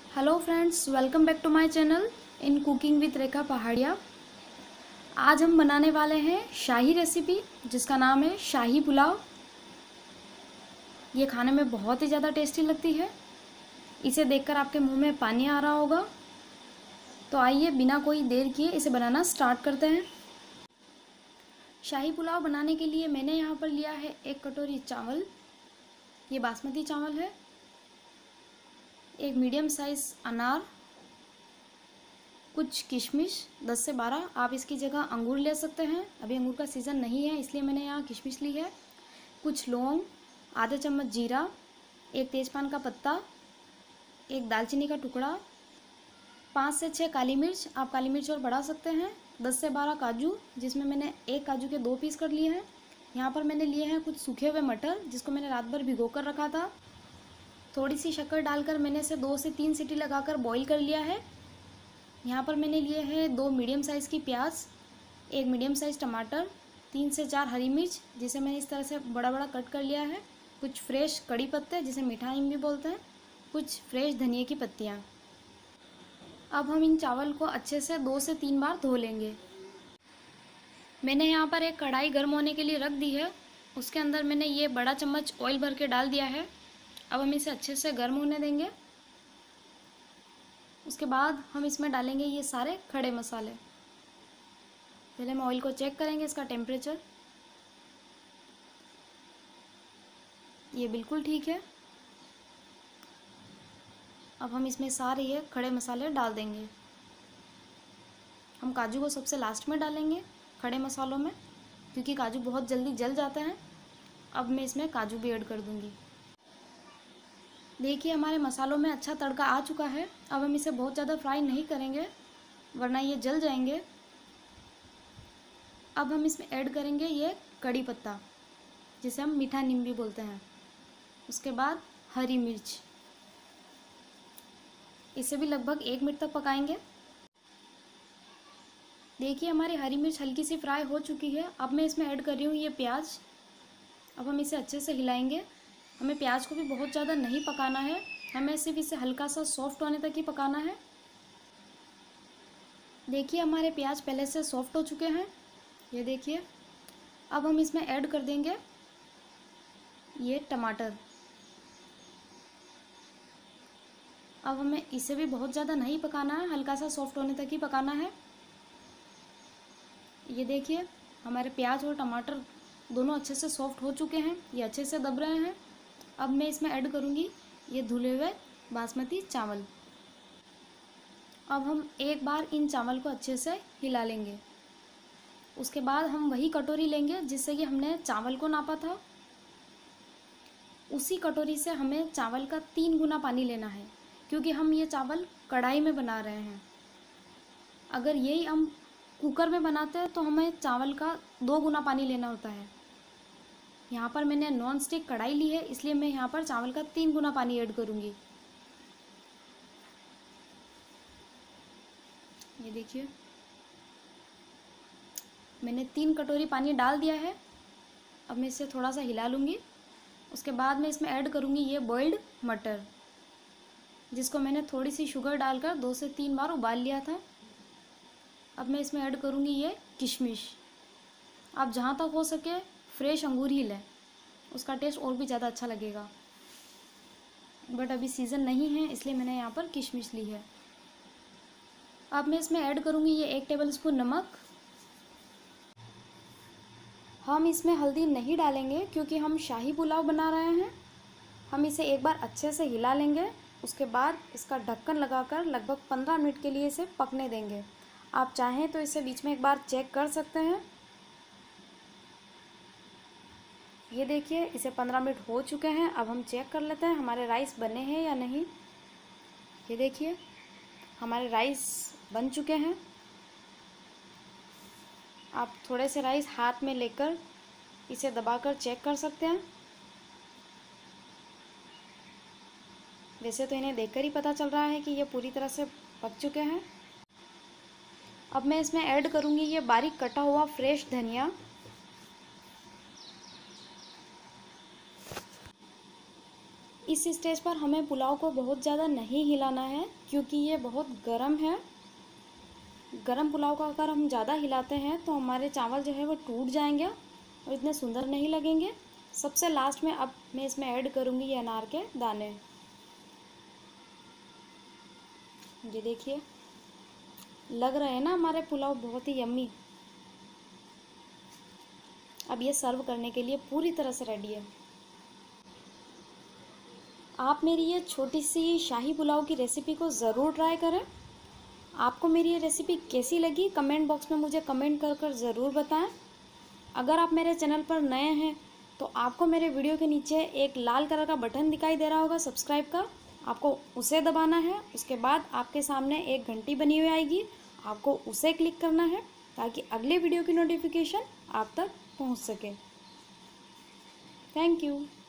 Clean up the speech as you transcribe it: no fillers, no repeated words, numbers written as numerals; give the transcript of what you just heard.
Hello friends, welcome back to my channel in cooking with Rekha Pahadia. आज हम बनाने वाले हैं शाही रेसिपी जिसका नाम है शाही पुलाव। ये खाने में बहुत ही ज़्यादा टेस्टी लगती है। इसे देखकर आपके मुंह में पानी आ रहा होगा। तो आइए बिना कोई देर किए इसे बनाना स्टार्ट करते हैं। शाही पुलाव बनाने के लिए मैंने यहाँ पर लिया है 1 कटोरी चावल। ये बासमती चावल है। एक मीडियम साइज़ अनार, कुछ किशमिश 10 से 12, आप इसकी जगह अंगूर ले सकते हैं। अभी अंगूर का सीज़न नहीं है इसलिए मैंने यहाँ किशमिश ली है। कुछ लौंग, आधा चम्मच जीरा, एक तेज़पान का पत्ता, एक दालचीनी का टुकड़ा, 5 से 6 काली मिर्च, आप काली मिर्च और बढ़ा सकते हैं। 10 से 12 काजू, जिसमें मैंने एक काजू के 2 पीस कर लिए हैं। यहाँ पर मैंने लिए हैं कुछ सूखे हुए मटर जिसको मैंने रात भर भिगो कर रखा था। थोड़ी सी शक्कर डालकर मैंने इसे 2 से 3 सीटी लगाकर बॉईल कर लिया है। यहाँ पर मैंने लिए हैं 2 मीडियम साइज़ की प्याज, एक मीडियम साइज़ टमाटर, 3 से 4 हरी मिर्च जिसे मैंने इस तरह से बड़ा बड़ा कट कर लिया है, कुछ फ्रेश कड़ी पत्ते जिसे मीठा नीम भी बोलते हैं, कुछ फ्रेश धनिया की पत्तियाँ। अब हम इन चावल को अच्छे से 2 से 3 बार धो लेंगे। मैंने यहाँ पर एक कढ़ाई गर्म होने के लिए रख दी है। उसके अंदर मैंने ये बड़ा चम्मच ऑयल भर के डाल दिया है। अब हम इसे अच्छे से गर्म होने देंगे। उसके बाद हम इसमें डालेंगे ये सारे खड़े मसाले। पहले हम ऑयल को चेक करेंगे इसका टेम्परेचर। ये बिल्कुल ठीक है। अब हम इसमें सारे ये खड़े मसाले डाल देंगे। हम काजू को सबसे लास्ट में डालेंगे खड़े मसालों में, क्योंकि काजू बहुत जल्दी जल जाते हैं। अब मैं इसमें काजू भी ऐड कर दूंगी। देखिए हमारे मसालों में अच्छा तड़का आ चुका है। अब हम इसे बहुत ज़्यादा फ्राई नहीं करेंगे वरना ये जल जाएंगे। अब हम इसमें ऐड करेंगे ये कड़ी पत्ता जिसे हम मीठा नीम भी बोलते हैं। उसके बाद हरी मिर्च, इसे भी लगभग 1 मिनट तक पकाएंगे। देखिए हमारी हरी मिर्च हल्की सी फ्राई हो चुकी है। अब मैं इसमें ऐड कर रही हूँ ये प्याज। अब हम इसे अच्छे से हिलाएंगे। हमें प्याज को भी बहुत ज़्यादा नहीं पकाना है, हमें सिर्फ इसे हल्का सा सॉफ्ट होने तक ही पकाना है। देखिए हमारे प्याज पहले से सॉफ्ट हो चुके हैं, ये देखिए। अब हम इसमें ऐड कर देंगे ये टमाटर। अब हमें इसे भी बहुत ज़्यादा नहीं पकाना है, हल्का सा सॉफ्ट होने तक ही पकाना है। ये देखिए हमारे प्याज और टमाटर दोनों अच्छे से सॉफ्ट हो चुके हैं, ये अच्छे से दब रहे हैं। अब मैं इसमें ऐड करूँगी ये धुले हुए बासमती चावल। अब हम एक बार इन चावल को अच्छे से हिला लेंगे। उसके बाद हम वही कटोरी लेंगे जिससे कि हमने चावल को नापा था। उसी कटोरी से हमें चावल का 3 गुना पानी लेना है, क्योंकि हम ये चावल कढ़ाई में बना रहे हैं। अगर यही हम कुकर में बनाते हैं तो हमें चावल का 2 गुना पानी लेना होता है। यहाँ पर मैंने नॉन स्टिक कढ़ाई ली है इसलिए मैं यहाँ पर चावल का 3 गुना पानी ऐड करूँगी। ये देखिए मैंने 3 कटोरी पानी डाल दिया है। अब मैं इसे थोड़ा सा हिला लूँगी। उसके बाद मैं इसमें ऐड करूँगी ये बॉइल्ड मटर, जिसको मैंने थोड़ी सी शुगर डालकर 2 से 3 बार उबाल लिया था। अब मैं इसमें ऐड करूँगी ये किशमिश। आप जहाँ तक हो सके फ्रेश अंगूर ही लें, उसका टेस्ट और भी ज़्यादा अच्छा लगेगा। बट अभी सीज़न नहीं है इसलिए मैंने यहाँ पर किशमिश ली है। अब मैं इसमें ऐड करूँगी ये 1 टेबलस्पून नमक। हम इसमें हल्दी नहीं डालेंगे क्योंकि हम शाही पुलाव बना रहे हैं। हम इसे एक बार अच्छे से हिला लेंगे। उसके बाद इसका ढक्कन लगाकर लगभग 15 मिनट के लिए इसे पकने देंगे। आप चाहें तो इसे बीच में एक बार चेक कर सकते हैं। ये देखिए इसे 15 मिनट हो चुके हैं। अब हम चेक कर लेते हैं हमारे राइस बने हैं या नहीं। ये देखिए हमारे राइस बन चुके हैं। आप थोड़े से राइस हाथ में लेकर इसे दबाकर चेक कर सकते हैं। वैसे तो इन्हें देखकर ही पता चल रहा है कि ये पूरी तरह से पक चुके हैं। अब मैं इसमें ऐड करूँगी ये बारीक कटा हुआ फ्रेश धनिया। इस स्टेज पर हमें पुलाव को बहुत ज़्यादा नहीं हिलाना है, क्योंकि ये बहुत गर्म है। गरम पुलाव को अगर हम ज़्यादा हिलाते हैं तो हमारे चावल जो है वो टूट जाएंगे और इतने सुंदर नहीं लगेंगे। सबसे लास्ट में अब मैं इसमें ऐड करूँगी ये अनार के दाने। ये देखिए, लग रहे हैं ना हमारे पुलाव बहुत ही यम्मी। अब ये सर्व करने के लिए पूरी तरह से रेडी है। आप मेरी ये छोटी सी शाही पुलाव की रेसिपी को ज़रूर ट्राई करें। आपको मेरी ये रेसिपी कैसी लगी कमेंट बॉक्स में मुझे कमेंट कर कर ज़रूर बताएं। अगर आप मेरे चैनल पर नए हैं तो आपको मेरे वीडियो के नीचे एक लाल कलर का बटन दिखाई दे रहा होगा सब्सक्राइब का, आपको उसे दबाना है। उसके बाद आपके सामने एक घंटी बनी हुई आएगी, आपको उसे क्लिक करना है ताकि अगले वीडियो की नोटिफिकेशन आप तक पहुंच सके। Thank you.